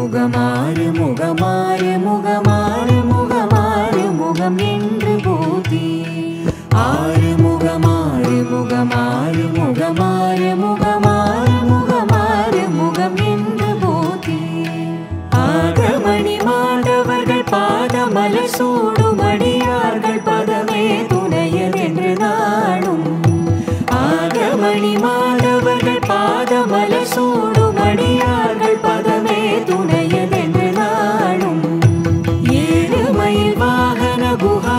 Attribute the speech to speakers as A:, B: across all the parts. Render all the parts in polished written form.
A: முகமாறு முகமாறு முகமாறு முகமாறு முகம் என்று போதி ஆறு முகமாறு முகமாறு முகமாறு முகமாறு முகமாறு முகம் என்று போதி ஆகமணி மாண்டவர்கள் பாதமலர் சூடும் அடியார்கள் பதமே துணையதென்று நாடும் ஆகமணி மாண்டவர்கள் பாதமலர் சூடும் அடியார்கள் பதமே துணையதென்று நாடும் ஏழுமயில் வாகன குஹா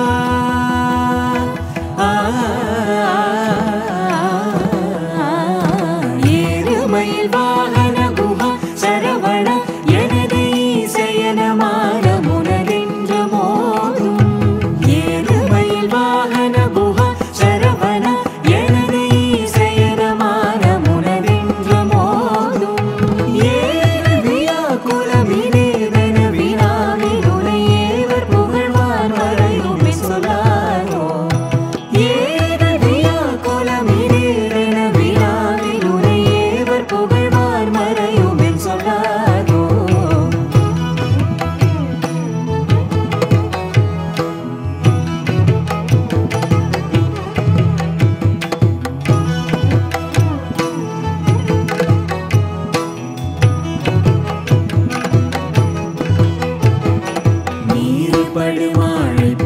A: ஏழுமயில் வாகன குஹா சரவண எனது ஈசையன மாறமுனதென்று மோதும் ஏழுமயில் வாகன குஹா சரவண எனது ஈசையன மாறமுனதென்று மோதும் ஏழு வியாக்குலமினேதன வினாவினுனை ஏவர் புகழ்வார் வரையுமே சொல்லாரோ ஏழு வியாக்குலமினேதன வினாவினுனை ஏவர் புகழ்வார் மறையுமே சொல்லாரோ நீர் படுவாழை